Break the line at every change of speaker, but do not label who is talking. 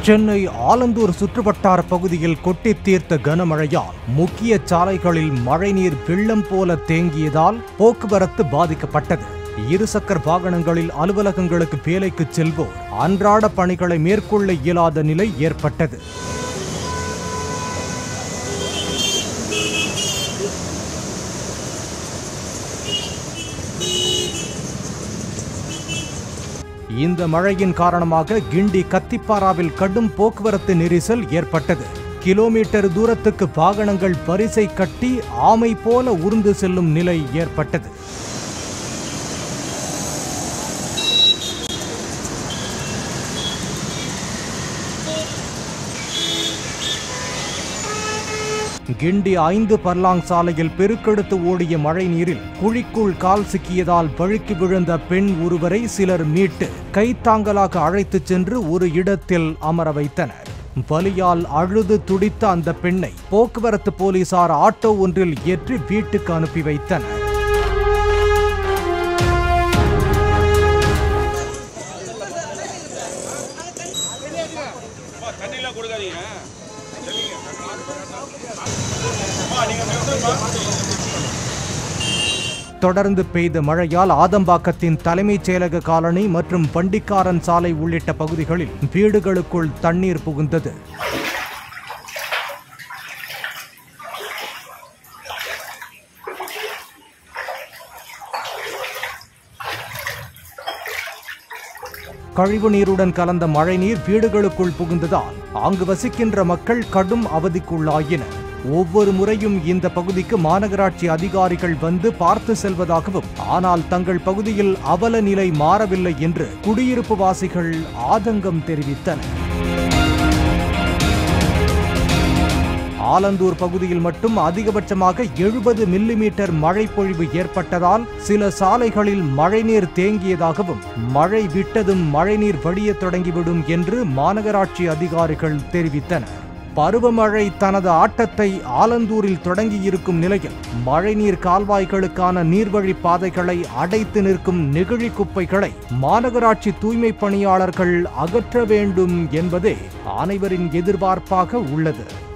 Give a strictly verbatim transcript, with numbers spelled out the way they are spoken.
சென்னை ஆலந்தூர் சுற்றுவட்டார பகுதியில் கொட்டி தீர்த்த கனமழையால் முக்கிய சாலைகளில் மழைநீர் வெள்ளம் போல தேங்கியதால் போக்குவரத்து பாதிக்கப்பட்டது. இருசக்கர வாகனங்களில் அலுவலகங்களுக்கு வேலைக்கு செல்வோர் அன்றாட பணிகளை மேற்கொள்ள இயலாத நிலை ஏற்பட்டது. இந்த மழையின் காரணமாக கிண்டி கத்திப்பாராவில் கடும் போக்குவரத்து நெரிசல் ஏற்பட்டது. கிலோமீட்டர் தூரத்துக்கு வாகனங்கள் வரிசை கட்டி ஆமை போல உருந்து செல்லும் நிலை ஏற்பட்டது. கிண்டி ஐந்து பர்லாங் சாலையில் பெருக்கெடுத்து ஓடிய மழை நீரில் குழிக்குள் கால் சிக்கியதால் வழுக்கி விழுந்த பெண் ஒருவரை சிலர் மீட்டு கைத்தாங்கலாக அழைத்துச் சென்று ஒரு இடத்தில் அமர வைத்தனர். வலியால் அழுது துடித்த அந்த பெண்ணை போக்குவரத்து போலீசார் ஆட்டோ ஒன்றில் ஏற்றி வீட்டுக்கு அனுப்பி வைத்தனர். தொடர்ந்து பெய்த மழையால் ஆதம்பாக்கத்தின் தலைமைச் செயலக காலனி மற்றும் வண்டிக்காரன் சாலை உள்ளிட்ட பகுதிகளில் வீடுகளுக்குள் தண்ணீர் புகுந்தது. கழிவு நீருடன் கலந்த மழைநீர் வீடுகளுக்குள் புகுந்ததால் அங்கு வசிக்கின்ற மக்கள் கடும் அவதிக்குள்ளாயினர். ஒவ்வொரு முறையும் இந்த பகுதிக்கு மாநகராட்சி அதிகாரிகள் வந்து பார்த்து செல்வதாகவும், ஆனால் தங்கள் பகுதியில் அவல நிலை மாறவில்லை என்று குடியிருப்பு வாசிகள் ஆதங்கம் தெரிவித்தனர். ஆலந்தூர் பகுதியில் மட்டும் அதிகபட்சமாக எழுபது மில்லிமீட்டர் மழை பொழிவு ஏற்பட்டதால் சில சாலைகளில் மழைநீர் தேங்கியதாகவும், மழை விட்டதும் மழைநீர் வடிய தொடங்கிவிடும் என்று மாநகராட்சி அதிகாரிகள் தெரிவித்தனர். பருவமழை தனது ஆட்டத்தை ஆலந்தூரில் தொடங்கியிருக்கும் நிலையில் மழைநீர் கால்வாய்களுக்கான நீர்வழி பாதைகளை அடைத்து நிற்கும் நெகிழி குப்பைகளை மாநகராட்சி தூய்மை பணியாளர்கள் அகற்ற வேண்டும் என்பதே அனைவரின் எதிர்பார்ப்பாக உள்ளது.